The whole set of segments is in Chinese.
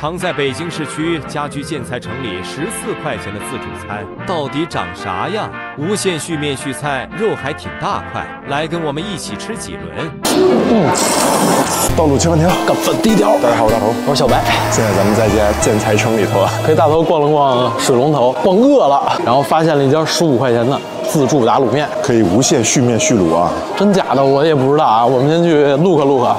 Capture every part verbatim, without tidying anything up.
藏在北京市区家居建材城里十四块钱的自助餐，到底长啥样？无限续面续菜，肉还挺大块，来跟我们一起吃几轮。 嗯，道路千万条，干粉低调。大家好，我是大头，我是小白。现在咱们在家建材城里头啊，陪大头逛了逛水龙头，逛饿了，然后发现了一家十五块钱的自助打卤面， 可以无限续面续卤啊！ 真假的我也不知道啊，我们先去录个录个。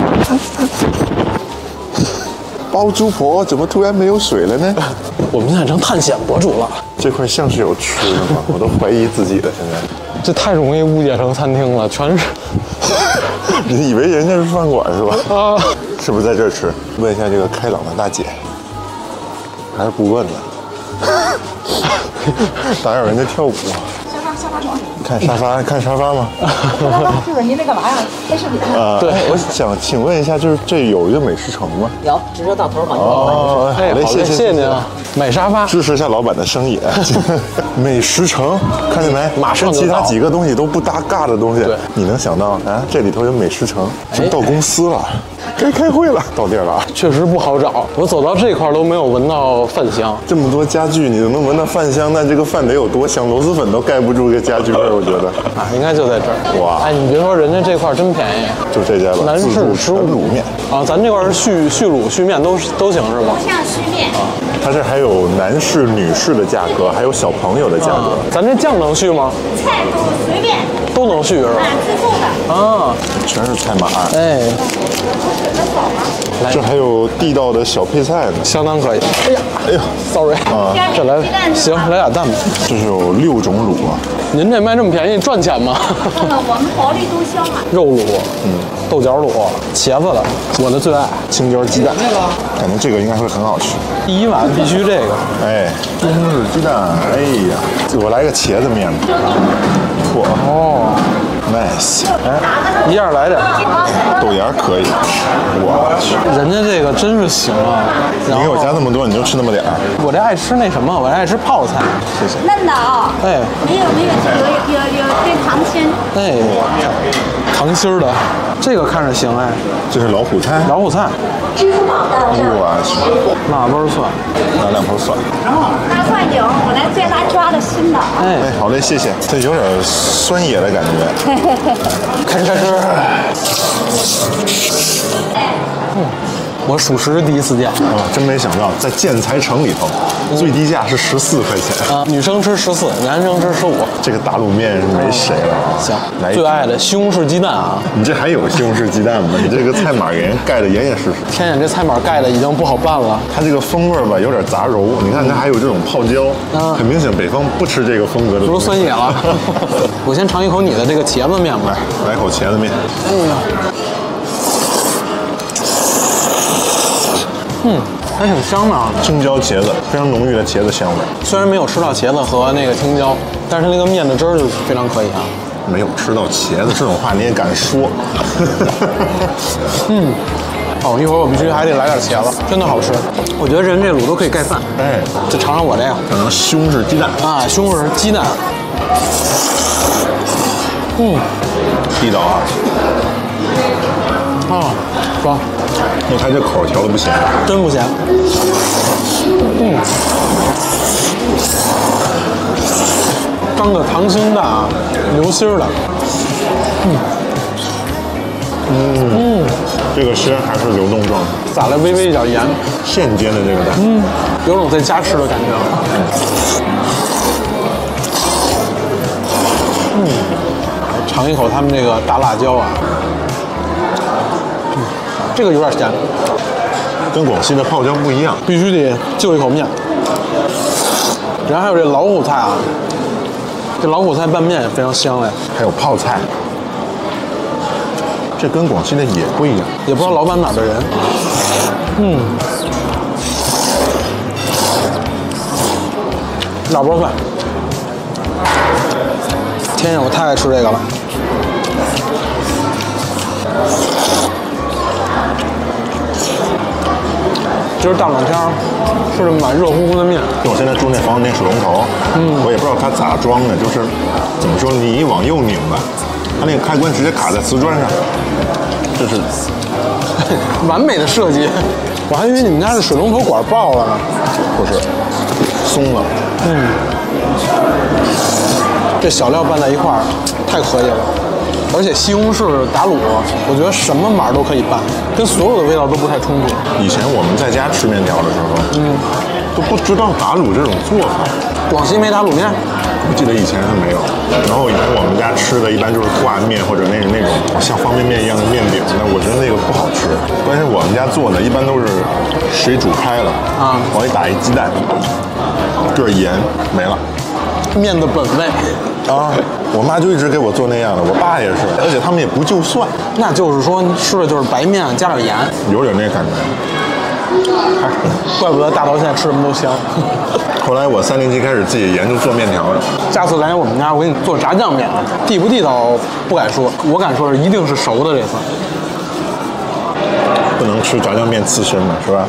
包租婆怎么突然没有水了呢？ 我们现在成探险博主了。 这块像是有吃的吗？我都怀疑自己了。现在这太容易误解成餐厅了，全是。 你以为人家是饭馆是吧？ 啊， 是不是在这儿吃？问一下这个开朗的大姐，还是不问了？打扰人家跳舞。 沙发沙发床。 看沙发，看沙发吗？ 就是您那干嘛呀？拍视频啊？对，我想请问一下，就是这有一个美食城吗？ 有，直接到头往哦，好嘞，谢谢谢谢您啊，买沙发， 支持一下老板的生意。美食城，看见没？ 马上其他几个东西都不搭嘎的东西，你能想到啊？这里头有美食城，就到公司了。该开会了，到地儿了啊！ 确实不好找，我走到这块都没有闻到饭香。 这么多家具，你都能闻到饭香，那这个饭得有多香？螺蛳粉都盖不住这家具味，我觉得。 啊，应该就在这儿。 哇！ 哎，你别说，人家这块真便宜， 就这家吧。 南市十五卤面啊，咱这块是续续卤续面都都行是吧？ 像续面啊，它这还有男士、女士的价格，还有小朋友的价格。 啊、咱这酱能续吗？ 菜都随便。 都能续是吧？ 自助的。 啊，全是菜码。 哎。 这还有地道的小配菜呢， 相当可以。哎呀， 哎呀 ，sorry 啊， 这来行，来俩蛋吧。 这是有六种卤啊。 您这卖这么便宜，赚钱吗？ 我们薄利多销嘛。 肉卤，嗯，豆角卤，茄子的，我的最爱， 青椒鸡蛋，感觉这个应该会很好吃。 第一碗必须这个。 哎，西红柿鸡蛋，哎呀，我来个茄子面吧。嚯哦 ，nice， 哎，一样来点。 豆芽可以，我去， 人家这个真是行啊！ 你给我加那么多，你就吃那么点儿。 我这爱吃那什么，我这爱吃泡菜。 谢谢。 嫩的啊。 哎。 没有没有有有有跟糖心。 哎，糖心儿的，这个看着行哎。 这是老虎菜。 老虎菜。 支付宝的。 我去。 腊八蒜， 拿两口蒜。 大蒜有，我来最大抓的新的。 哎哎，好嘞，谢谢。这有点酸野的感觉。 开始开始。嗯，我属实是第一次见。 啊，真没想到，在建材城里头，最低价是十四块钱。 啊，女生吃十四，男生吃十五。 这个大卤面是没谁了啊！ 行， 来最爱的西红柿鸡蛋啊！ 你这还有西红柿鸡蛋吗？你这个菜码给人盖的严严实实。 天呀，这菜码盖的已经不好办了。 它这个风味吧有点杂糅，你看它还有这种泡椒， 嗯、 很明显北方不吃这个风格的。 不是酸野了。我先尝一口你的这个茄子面吧。 来，来口茄子面。 哎呀。嗯，还挺香的啊！ 青椒茄子，非常浓郁的茄子香味。 虽然没有吃到茄子和那个青椒，但是那个面的汁儿就非常可以啊。 没有吃到茄子这种话你也敢说？ 嗯，哦，一会儿我必须还得来点茄子，真的好吃。我觉得人这卤都可以盖饭。 哎， 就尝尝我这个， 尝西红柿鸡蛋啊，西红柿鸡蛋。嗯， 地道啊。 啊，爽。 那它这口调的不咸， 真不咸。嗯，刚个溏心蛋啊，流心儿的。嗯嗯嗯，这个鲜还是流动状， 撒了微微一点盐， 现煎的这个蛋， 嗯，有种在家吃的感觉了。嗯，尝一口他们这个大辣椒啊。这个有点咸， 跟广西的泡椒不一样， 必须得就一口面。然后还有这老虎菜啊，这老虎菜拌面也非常香嘞。 还有泡菜，这跟广西的也不一样， 也不知道老板哪的人。嗯，辣包饭，天呀，我太爱吃这个了。今儿大冷天儿，吃这么碗热乎乎的面。 就我现在住那房子那水龙头，嗯，我也不知道它咋装的，就是怎么说，你一往右拧吧，它那个开关直接卡在瓷砖上，这是完美的设计。 我还以为你们家是水龙头管爆了呢。 不是，松了。 嗯，这小料拌在一块儿，太可以了。而且西红柿打卤，我觉得什么码都可以拌，跟所有的味道都不太冲突。 以前我们在家吃面条的时候，嗯，都不知道打卤这种做法。 广西没打卤面？ 我记得以前是没有。然后以前我们家吃的一般就是挂面或者那那种像方便面一样的面饼，那我觉得那个不好吃。但是我们家做的一般都是水煮开了啊，往里打一鸡蛋，搁盐没了。 面的本味啊，我妈就一直给我做那样的，我爸也是，而且他们也不就蒜， 那就是说吃的就是白面加点盐， 有点那感觉。 哎，怪不得大头现在吃什么都香。 后来我三年级开始自己研究做面条了。 下次来我们家，我给你做炸酱面，地不地道不敢说，我敢说是一定是熟的这次。 不能吃炸酱面刺身嘛，是吧？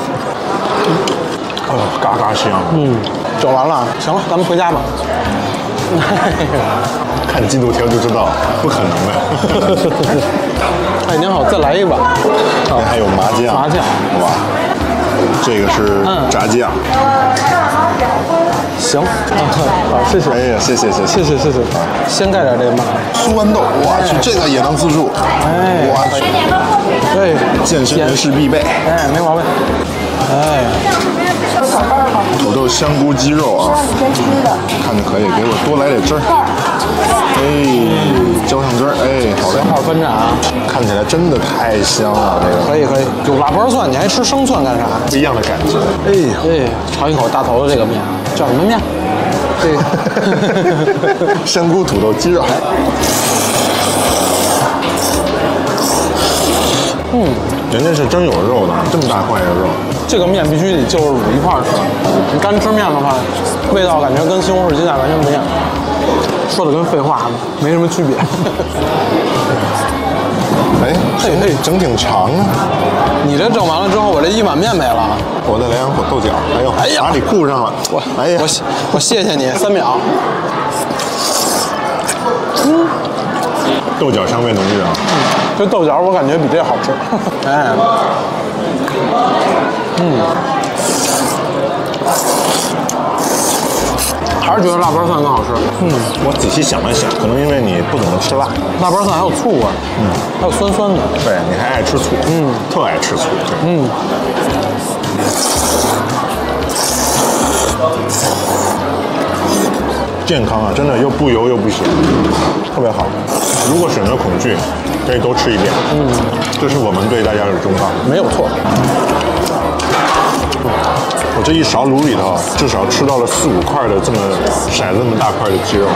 哦，嘎嘎香。 嗯，整完了，行了，咱们回家吧。 看进度条就知道，不可能的。 哎，您好，再来一碗。 那还有麻酱。 麻酱， 哇，这个是炸酱。 行，好，谢谢。 哎呀，谢谢谢谢谢谢谢。先盖点这个嘛。 酥豌豆，我去，这个也能自助。 哎， 我去， 对， 健身人士必备。 哎，没毛病。哎。 土豆香菇鸡肉啊，看着可以，给我多来点汁儿。哎，浇上汁儿，哎，好嘞。 小号分着啊， 看起来真的太香了，这个。 可以可以，有腊八蒜，你还吃生蒜干啥？ 不一样的感觉。 哎哎，尝一口大头的这个面，叫什么面？这个香菇土豆鸡肉。 嗯， 人家是真有肉的，这么大块的肉。 这个面必须得就是卤一块儿吃，你干吃面的话，味道感觉跟西红柿鸡蛋完全不一样。说的跟废话没什么区别。 哎， 嘿嘿， 整挺长啊！ 你这整完了之后，我这一碗面没了。 我再来两口豆角。哎呦， 哎呀， 把你顾上了。 我， 哎呀， 我我谢谢你，三秒。嗯， 豆角香味浓郁啊。 嗯，这豆角我感觉比这好吃。哎，嗯。还是觉得腊八蒜更好吃。 嗯，我仔细想了想，可能因为你不怎么吃辣， 腊八蒜还有醋味，嗯，还有酸酸的。 对，你还爱吃醋，嗯，特爱吃醋， 嗯。 健康啊，真的又不油又不咸，特别好。如果选择恐惧，可以多吃一遍。嗯，这是我们对大家的忠告， 没有错。 我这一勺卤里头，至少吃到了四五块的这么骰子那么大块的鸡肉。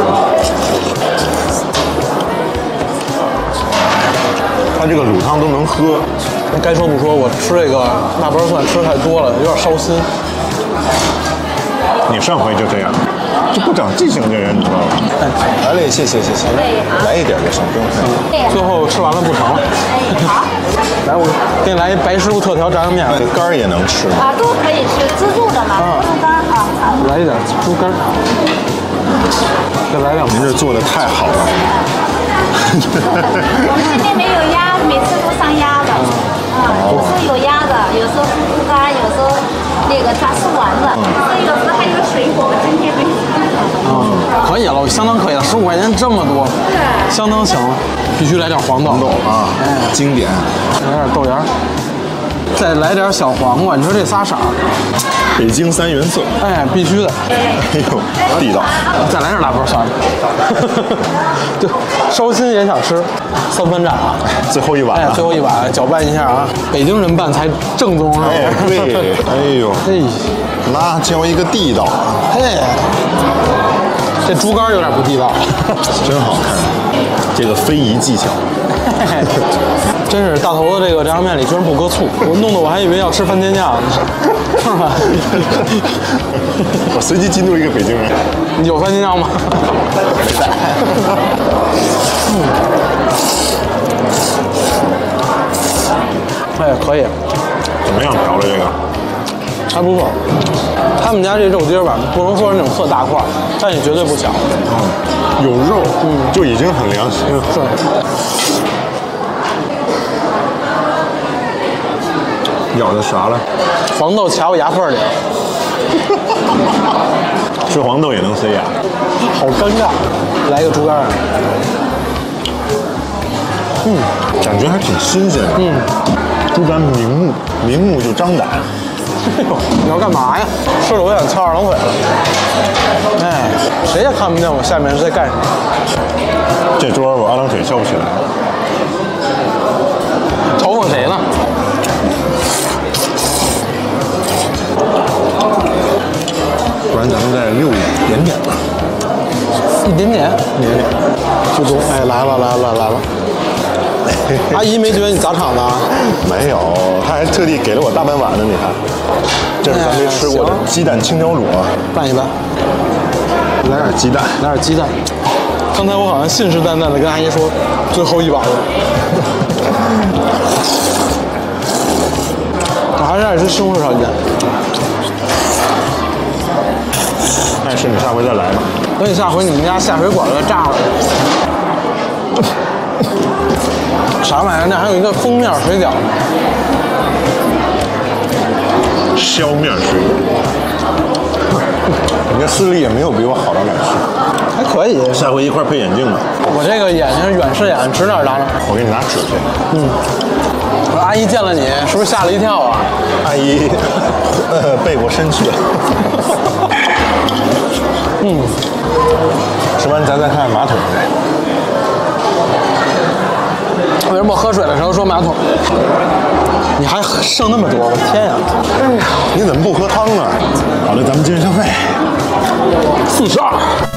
它这个卤汤都能喝。 该说不说，我吃这个腊八蒜吃太多了，有点烧心。 你上回就这样，就不长记性这人，你知道吗？来嘞，谢谢谢谢，来一点就行，不用太。 最后吃完了不成了。 好。 来，我给你来一白师傅特调炸酱面。 那肝儿也能吃吗？ 啊，都可以吃，自助的嘛，猪肝啊。 来一点猪肝。再来两。 您这做的太好了。 我们这边没有鸭，每次都上鸭的。啊，有时候有鸭的，有时候是猪肝，有时候那个炸丝丸子，所以有时候还有水果，我今天没有。 嗯，可以了，相当可以了，十五块钱这么多，相当行了。必须来点黄豆。 黄豆啊，哎，经典。 来点豆芽，再来点小黄瓜。你说这仨色儿， 北京三原色。 哎，必须的。 哎呦，地道。 再来点腊八蒜。就烧心也想吃，三分炸啊。 最后一碗。 哎，最后一碗，搅拌一下啊。北京人拌才正宗是吧？ 哎，对。哎呦， 嘿， 辣椒一个地道。 嘿，这猪肝有点不地道。 真好看。这个非遗技巧， 真是大头的这个炸酱面里居然不搁醋，我弄得我还以为要吃番茄酱，是吧？ 我随机激怒一个北京人， 你有番茄酱吗？没在。嗯。哎，可以。 怎么样调的这个？ 还不错。他们家这肉丁吧，不能说是那种特大块，但也绝对不小。 嗯，有肉，嗯，就已经很良心了。 是。 咬的啥了？ 黄豆卡我牙缝里， 吃黄豆也能塞牙， 好尴尬。来一个猪肝儿， 嗯，感觉还挺新鲜的。嗯，猪肝明目，明目就张胆。 哎呦，你要干嘛呀？吃了我想翘二郎腿了。哎，谁也看不见我下面是在干什么。 这桌我二郎腿翘不起来。 嘲讽谁呢？ 不然咱们再溜一点点吧。 一点点，一点点，最多。哎，来了来了来了！阿姨没觉得你砸场子啊？ 没有，她还特地给了我大半碗呢。你看，这是咱没吃过的鸡蛋青椒卤， 拌一拌， 来点鸡蛋， 来点鸡蛋。刚才我好像信誓旦旦的跟阿姨说，最后一碗了。我还是爱吃西红柿炒鸡蛋。 爱吃你下回再来吧。 等你下回你们家下水管子炸了。啥玩意儿？那还有一个封面水饺呢。 削面水饺，你这视力也没有比我好到哪去。 还可以。 下回一块配眼镜吧。 我这个眼睛是远视眼，指哪儿打哪儿。 我给你拿纸去。 嗯。我说阿姨见了你，是不是吓了一跳啊？ 阿姨，呃，背过身去了。 嗯。 吃完咱再看马桶呗。 为什么我喝水的时候说马桶？你还剩那么多，我的天呀！ 哎呀，你怎么不喝汤呢？好的，咱们继续消费。 四十二。